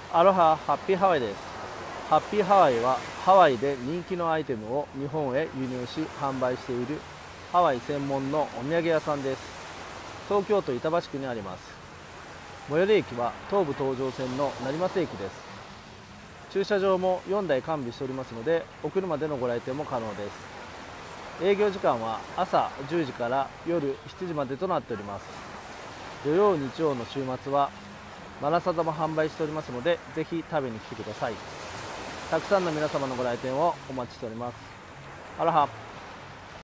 アロハハッピーハワイです。ハッピーハワイはハワイで人気のアイテムを日本へ輸入し販売しているハワイ専門のお土産屋さんです。東京都板橋区にあります。最寄り駅は東武東上線の成増駅です。駐車場も4台完備しておりますので、お車でのご来店も可能です。営業時間は朝10時から夜7時までとなっております。土曜日曜の週末はマラサダも販売しておりますので、ぜひ食べに来てください。たくさんの皆様のご来店をお待ちしております。アロハ。